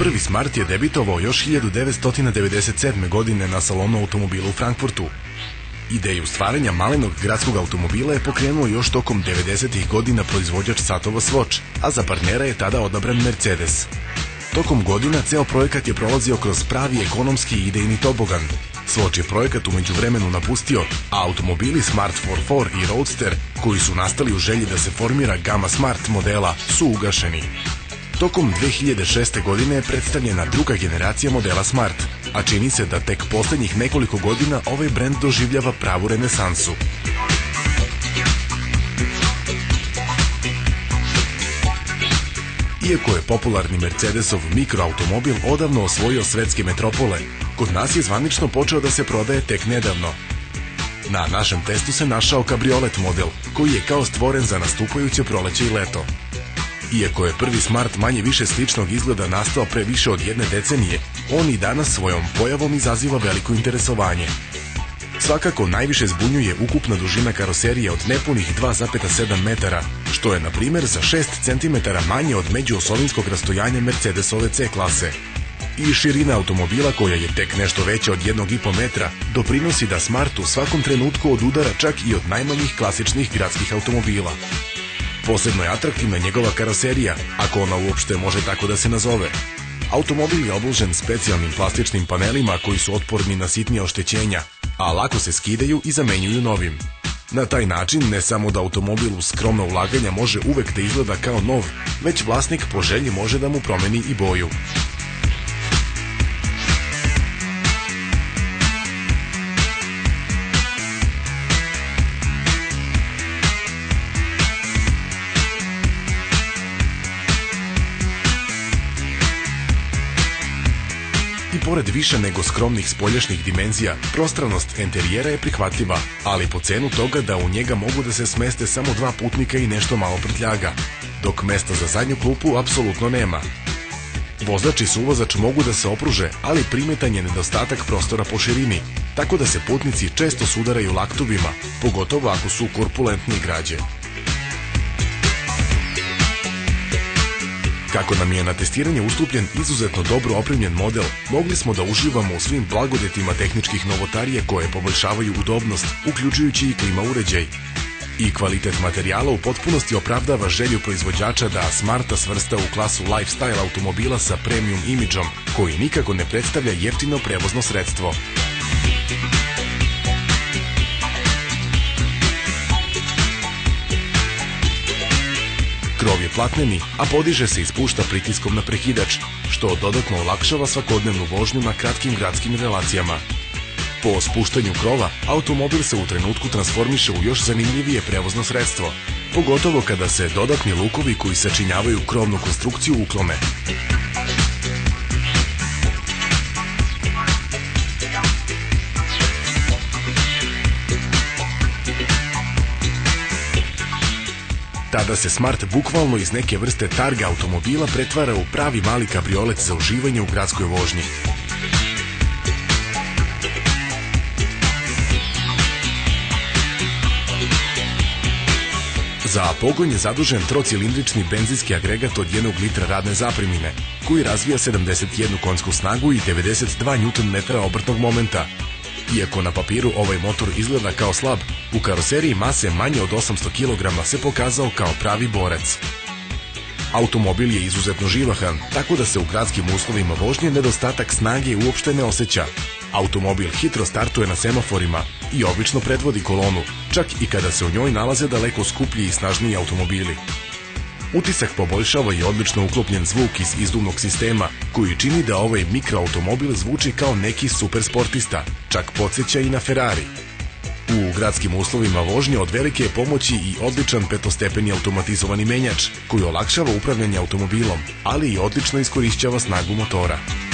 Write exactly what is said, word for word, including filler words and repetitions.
Prvi Smart je debitovao još hiljadu devetsto devedeset sedme. godine na salonu automobila u Frankfurtu. Ideju stvaranja malenog gradskog automobila je pokrenuo još tokom devedesetih godina proizvođač satova Swatch, a za partnera je tada odabran Mercedes. Tokom godina ceo projekat je prolazio kroz pravi ekonomski i idejni tobogan. Swatch je projekat umeđu vremenu napustio, a automobili Smart četiri četiri i Roadster, koji su nastali u želji da se formira gama Smart modela, su ugašeni. Tokom dve hiljade šeste. godine je predstavljena druga generacija modela Smart, a čini se da tek poslednjih nekoliko godina ovaj brend doživljava pravu renesansu. Iako je popularni Mercedesov mikroautomobil odavno osvojio svetske metropole, kod nas je zvanično počeo da se prodaje tek nedavno. Na našem testu se našao kabriolet model, koji je kao stvoren za nastupajuće proleće i leto. Iako je prvi Smart manje više sličnog izgleda nastao pre više od jedne decenije, on i danas svojom pojavom izaziva veliko interesovanje. Svakako najviše zbunjuje ukupna dužina karoserije od nepunih dva zarez sedam metara, što je, na primer, za šest centimetara manje od međuosovinskog rastojanja Mercedesove C klase. I širina automobila, koja je tek nešto veća od jednog i po metra, doprinosi da Smart u svakom trenutku odudara čak i od najmanjih klasičnih gradskih automobila. Posebno je atraktivna njegova karoserija, ako ona uopšte može tako da se nazove. Automobil je obložen specijalnim plastičnim panelima koji su otporni na sitnija oštećenja, a lako se skidaju i zamenjuju novim. Na taj način ne samo da automobil uz skromna ulaganja može uvek da izgleda kao nov, već vlasnik po želji može da mu promeni i boju. I pored više nego skromnih spoljašnjih dimenzija, prostranost enterijera je prihvatljiva, ali po cenu toga da u njega mogu da se smeste samo dva putnika i nešto malo prtljaga, dok mesta za zadnju klupu apsolutno nema. Vozač i suvozač mogu da se opruže, ali primetan je nedostatak prostora po širini, tako da se putnici često sudaraju laktubima, pogotovo ako su korpulentni građe. Kako nam je na testiranje ustupljen izuzetno dobro opremljen model, mogli smo da uživamo u svim blagodetima tehničkih novotarije koje poboljšavaju udobnost, uključujući i klima uređaj. I kvalitet materijala u potpunosti opravdava želju proizvođača da Smarta svrsta u klasu lifestyle automobila sa premium imidžom, koji nikako ne predstavlja jeftino prevozno sredstvo. Krov je platneni, a podiže se i spušta pritiskom na prekidač, što dodatno olakšava svakodnevnu vožnju na kratkim gradskim relacijama. Po spuštanju krova, automobil se u trenutku transformiše u još zanimljivije prevozno sredstvo, pogotovo kada se dodatni lukovi koji sačinjavaju krovnu konstrukciju uklone. Tada se Smart bukvalno iz neke vrste targa automobila pretvara u pravi mali kabriolet za uživanje u gradskoj vožnji. Za pogon je zadužen trocilindrični benzinski agregat od jednog litra radne zapremine, koji razvija sedamdeset jednu konjsku snagu i devedeset dva njutn metara obrtnog momenta. Iako na papiru ovaj motor izgleda kao slab, u karoseriji mase manje od osamsto kilograma se pokazao kao pravi borac. Automobil je izuzetno živahan, tako da se u gradskim uslovima vožnje nedostatak snage uopšte ne osjeća. Automobil hitro startuje na semaforima i obično predvodi kolonu, čak i kada se u njoj nalaze daleko skuplji i snažniji automobili. Utisak poboljšava i odlično uklopljen zvuk iz izduvnog sistema, koji čini da ovaj mikroautomobil zvuči kao neki supersportista, čak podsjeća i na Ferrari. U gradskim uslovima vožnje od velike je pomoći i odličan petostepeni automatizovani menjač, koji olakšava upravljanje automobilom, ali i odlično iskorišćava snagu motora.